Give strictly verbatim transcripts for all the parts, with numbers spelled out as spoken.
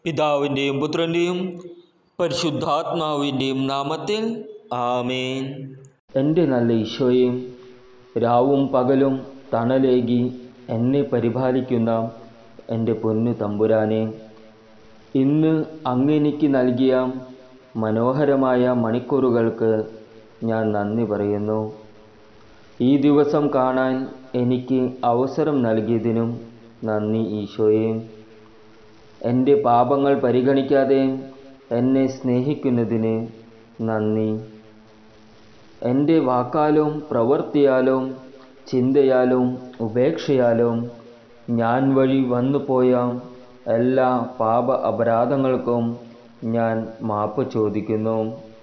പിതാവിൻ്റെയും പുത്രൻ്റെയും പരിശുദ്ധാത്മാവിൻ്റെയും നാമത്തിൽ ആമേൻ. എൻ്റെ നല്ല ഈശോയെ, രാവും പകലും തണലേകി എന്നെ പരിപാലിക്കുന്ന എൻ്റെ പൊന്നു തമ്പുരാനെ, ഇന്ന് അങ്ങെനിക്ക് നൽകിയ മനോഹരമായ മണിക്കൂറുകൾക്ക് ഞാൻ നന്ദി പറയുന്നു. ഈ ദിവസം കാണാൻ എനിക്ക് അവസരം നൽകിയതിനും നന്ദി ഈശോയെ. എൻ്റെ പാപങ്ങൾ പരിഗണിക്കാതെ എന്നെ സ്നേഹിക്കുന്നതിന് നന്ദി. എൻ്റെ വാക്കാലും പ്രവൃത്തിയാലും ചിന്തയാലും ഉപേക്ഷയാലും ഞാൻ വഴി വന്നുപോയ എല്ലാ പാപ അപരാധങ്ങൾക്കും ഞാൻ മാപ്പ് ചോദിക്കുന്നു.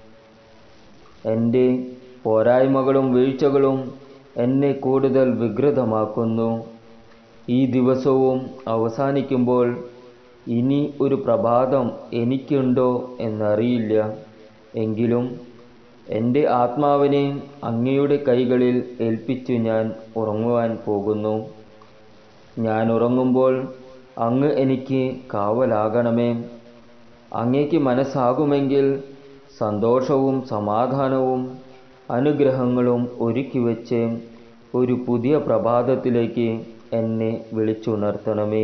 എൻ്റെ പോരായ്മകളും വീഴ്ചകളും എന്നെ കൂടുതൽ വികൃതമാക്കുന്നു. ഈ ദിവസവും അവസാനിക്കുമ്പോൾ ഇനി ഒരു പ്രഭാതം എനിക്കുണ്ടോ എന്നറിയില്ല. എങ്കിലും എൻ്റെ ആത്മാവിനെ അങ്ങയുടെ കൈകളിൽ ഏൽപ്പിച്ചു ഞാൻ ഉറങ്ങുവാൻ പോകുന്നു. ഞാൻ ഉറങ്ങുമ്പോൾ അങ്ങ് എനിക്ക് കാവലാകണമേ. അങ്ങേക്ക് മനസ്സാകുമെങ്കിൽ സന്തോഷവും സമാധാനവും അനുഗ്രഹങ്ങളും ഒരുക്കി വച്ച് ഒരു പുതിയ പ്രഭാതത്തിലേക്ക് എന്നെ വിളിച്ചുണർത്തണമേ.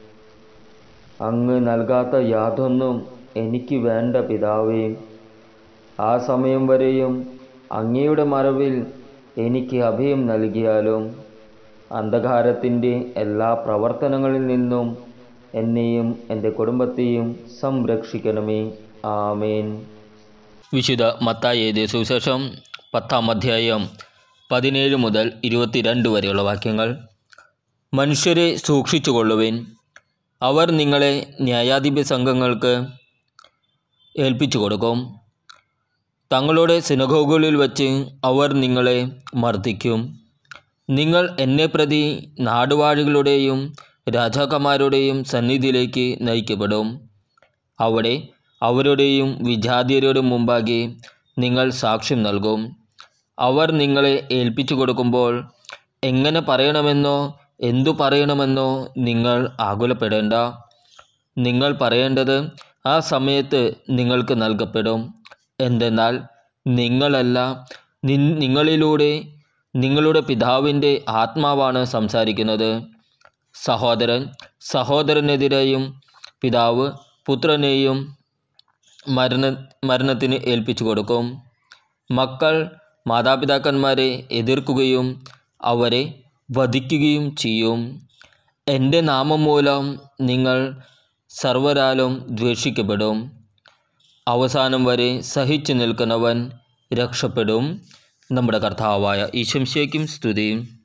അങ്ങ് നൽകാത്ത യാതൊന്നും എനിക്ക് വേണ്ട പിതാവേ. ആ സമയം വരെയും അങ്ങയുടെ മറവിൽ എനിക്ക് അഭയം നൽകിയാലും അന്ധകാരത്തിൻ്റെ എല്ലാ പ്രവർത്തനങ്ങളിൽ നിന്നും എന്നെയും എൻ്റെ കുടുംബത്തെയും സംരക്ഷിക്കണമേ. ആമേൻ. വിശുദ്ധ മത്തായി എഴുതിയ സുവിശേഷം പത്താം അധ്യായം പതിനേഴ് മുതൽ ഇരുപത്തിരണ്ട് വരെയുള്ള വാക്യങ്ങൾ. മനുഷ്യരെ സൂക്ഷിച്ചുകൊള്ളുവിൻ, അവർ നിങ്ങളെ ന്യായാധിപ സംഘങ്ങൾക്ക് ഏൽപ്പിച്ചു കൊടുക്കും. തങ്ങളുടെ സിനഗോഗുകളിൽ വച്ച് അവർ നിങ്ങളെ മർദ്ദിക്കും. നിങ്ങൾ എന്നെ പ്രതി നാടുവാഴികളുടെയും രാജാക്കന്മാരുടെയും സന്നിധിയിലേക്ക് നയിക്കപ്പെടും. അവിടെ അവരുടെയും വിജാതീയരുടെയും മുമ്പാകെ നിങ്ങൾ സാക്ഷ്യം നൽകും. അവർ നിങ്ങളെ ഏൽപ്പിച്ചു കൊടുക്കുമ്പോൾ എങ്ങനെ പറയണമെന്നോ എന്തു പറയണമെന്നോ നിങ്ങൾ ആകുലപ്പെടേണ്ട. നിങ്ങൾ പറയേണ്ടത് ആ സമയത്ത് നിങ്ങൾക്ക് നൽകപ്പെടും. എന്തെന്നാൽ നിങ്ങളല്ല, നിങ്ങളിലൂടെ നിങ്ങളുടെ പിതാവിൻ്റെ ആത്മാവാണ് സംസാരിക്കുന്നത്. സഹോദരൻ സഹോദരനെതിരെയും പിതാവ് പുത്രനെയും മരണ മരണത്തിന് ഏൽപ്പിച്ചു കൊടുക്കും. മക്കൾ മാതാപിതാക്കന്മാരെ എതിർക്കുകയും അവരെ വധിക്കുകയും ചെയ്യും. എൻ്റെ നാമം മൂലം നിങ്ങൾ സർവരാലും ദ്വേഷിക്കപ്പെടും. അവസാനം വരെ സഹിച്ചു നിൽക്കുന്നവൻ രക്ഷപ്പെടും. നമ്മുടെ കർത്താവായ ഈശോ മിശിഹായ്ക്കും സ്തുതി.